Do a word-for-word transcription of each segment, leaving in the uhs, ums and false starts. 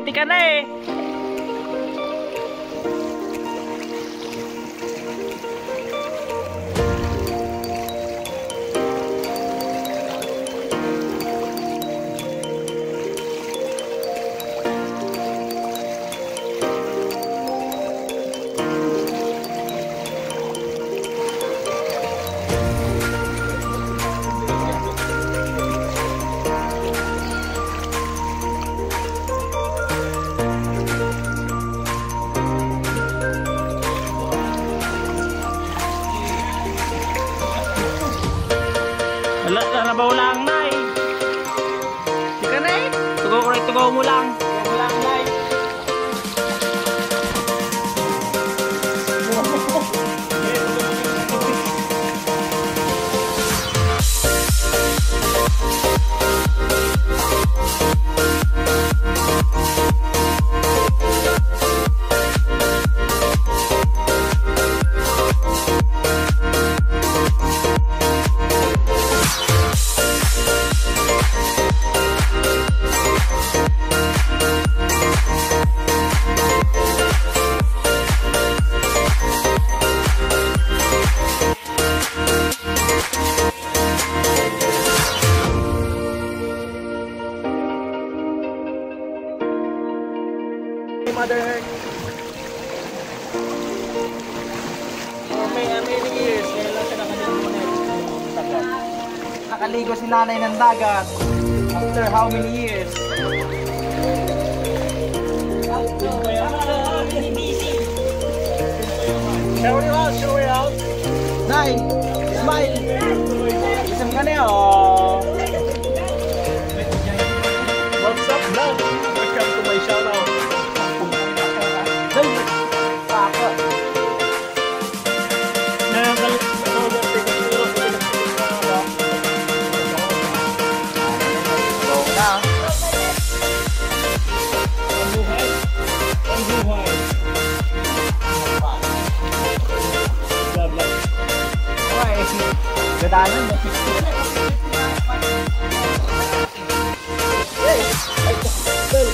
ready ka na eh. Wala na nabaw lang, Nay. Di ka na eh. Tugaw ko rin, tugaw mo lang. Tugaw mo lang, Nay. Mother Earth. For may many years, kaya lang siya nakaligo na yung dagat. Nakaligo si nanay ng dagat. After how many years? Show it out, show it out. Nay, smile. Isang ka na oh. What's up, vlog? Welcome to my shout out. Gadanan mo. Hey, ay, bel.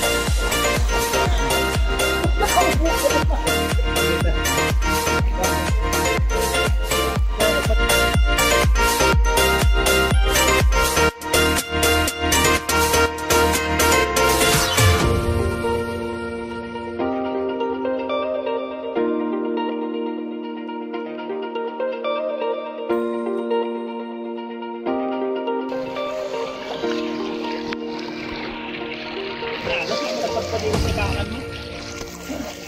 Nah, kasi ang nagpagpaliwas sa bakan mo.